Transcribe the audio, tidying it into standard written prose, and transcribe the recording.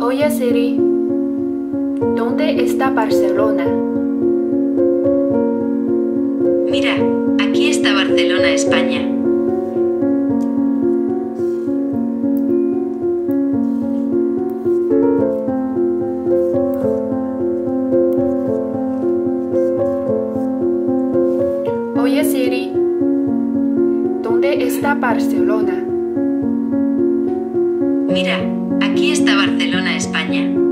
Oye Siri, ¿dónde está Barcelona? Mira, aquí está Barcelona, España. Oye Siri, ¿dónde está Barcelona? Mira, aquí está Barcelona, España.